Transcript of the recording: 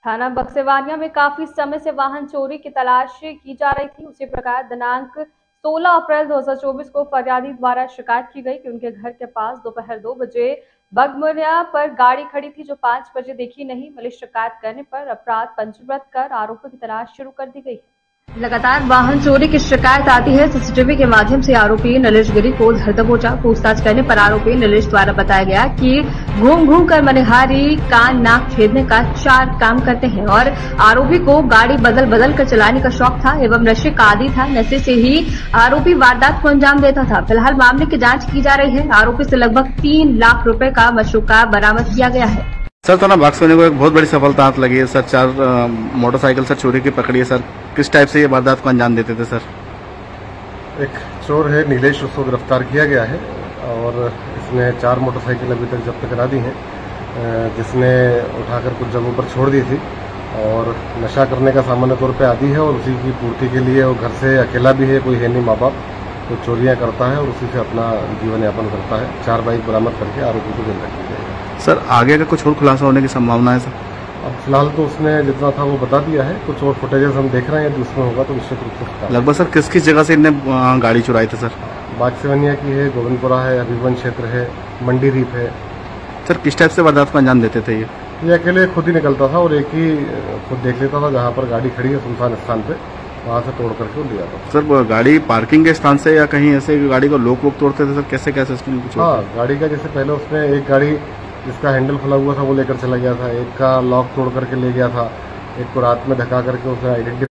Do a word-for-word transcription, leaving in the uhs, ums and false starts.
थाना बक्सेवानिया में काफी समय से वाहन चोरी की तलाश की जा रही थी। उसी प्रकार दिनांक सोलह अप्रैल दो हज़ार चौबीस को फरियादी द्वारा शिकायत की गई कि उनके घर के पास दोपहर दो बजे बगमुरिया पर गाड़ी खड़ी थी जो पाँच बजे देखी नहीं मिली। शिकायत करने पर अपराध पंजीबद्ध कर आरोपी की तलाश शुरू कर दी गई है। लगातार वाहन चोरी की शिकायत आती है। सीसीटीवी के माध्यम से आरोपी नीलेश गिरी को धर दबोचा। पूछताछ करने पर आरोपी नीलेश द्वारा बताया गया कि घूम घूम कर मनिहारी कान नाक छेदने का चार काम करते हैं और आरोपी को गाड़ी बदल बदल कर चलाने का शौक था एवं नशे का आदी था। नशे से ही आरोपी वारदात को अंजाम देता था। फिलहाल मामले की जाँच की जा रही है। आरोपी से लगभग तीन लाख रूपये का मशरूका बरामद किया गया है। सर थाना बक्सवानिया को एक बहुत बड़ी सफलता हाथ लगी है सर। चार मोटरसाइकिल सर चोरी की पकड़ी है सर। किस टाइप से ये वारदात को अंजाम देते थे सर? एक चोर है नीलेश, उसको गिरफ्तार किया गया है और इसने चार मोटरसाइकिल अभी तक जब्त करा दी हैं, जिसने उठाकर कुछ जगहों पर छोड़ दी थी और नशा करने का सामान्य तौर पे आदी है और उसी की पूर्ति के लिए वो घर से अकेला भी है, कोई है नहीं माँ बाप, तो चोरियाँ करता है और उसी से अपना जीवन यापन करता है। चार बाइक बरामद करके आरोपी को जेल रखी जाएगी। सर आगे का कुछ और खुलासा होने की संभावना है सर? अब फिलहाल तो उसने जितना था वो बता दिया है। कुछ और फुटेजेस हम देख रहे हैं, यदि उसमें होगा तो निश्चित रूप से। लगभग सर किस किस जगह से इनने गाड़ी चुराई थी सर? बक्सेवानिया की है, गोविंदपुरा है, हबीबगंज क्षेत्र है, मंडी रीप है। सर किस टाइप से वारदात को अंजाम देते थे ये? ये अकेले खुद ही निकलता था और एक ही खुद देख लेता था जहाँ पर गाड़ी खड़ी है सुनसान स्थान पे, वहाँ से तोड़ करके लिया था। सर गाड़ी पार्किंग के स्थान से या कहीं ऐसे गाड़ी को लोग लोग तोड़ते थे सर? कैसे कैसे इसमें कुछ? हाँ, गाड़ी का जैसे पहले उसमें एक गाड़ी जिसका हैंडल खुला हुआ था वो लेकर चला गया था, एक का लॉक तोड़ करके ले गया था, एक को रात में धक्का करके उसने आइडेंटिफाई